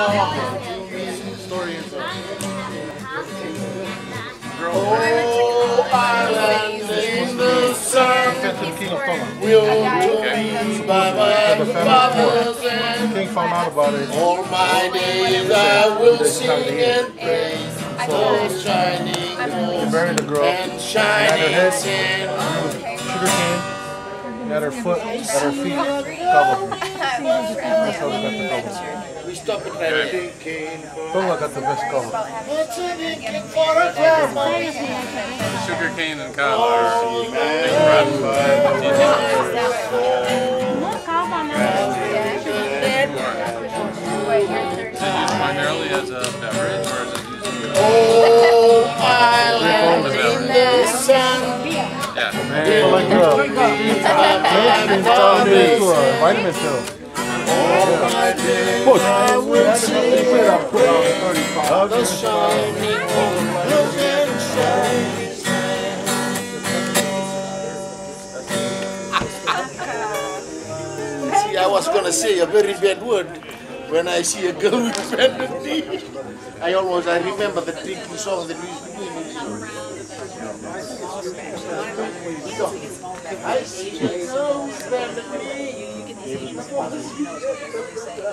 Oh, island in the sun, will be by my father's hand. King found out about it. All my days I will sing and praise for shining and shining sand. Sugar cane, at her foot, at her feet, covered. That's how we got the cover. We stop it right there. Tola got the best cover. Sugar cane and kava are big Is it used primarily as a beverage or is it used as a Oh, island in the sun. Yeah. Man, like vitamin pill. Push. I will sing of the shining and shining See, I was going to say a very bad word when I see a girl with bended knee. I remember the drinking song that we used to do in the I see a girl with bended knee.